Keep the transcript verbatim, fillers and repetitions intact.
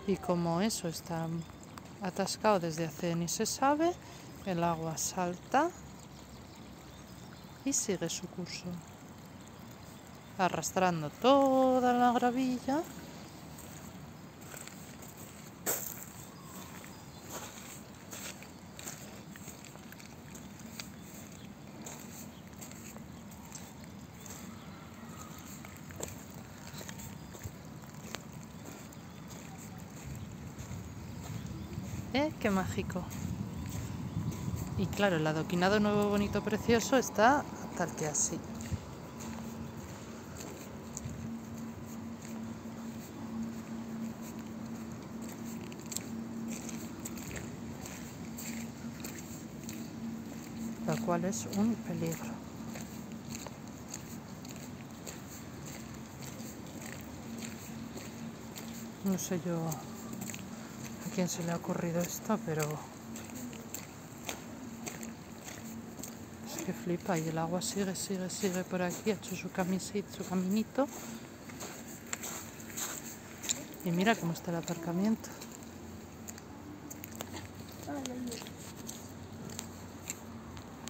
Y como eso está atascado desde hace ni se sabe, el agua salta y sigue su curso, arrastrando toda la gravilla ¿Eh? ¡Qué mágico! Y claro, el adoquinado nuevo, bonito, precioso está tal que así. Lo cual es un peligro. No sé yo a quién se le ha ocurrido esto, pero es que flipa. Y el agua sigue, sigue, sigue por aquí, ha hecho su camisito, su caminito. Y mira cómo está el aparcamiento.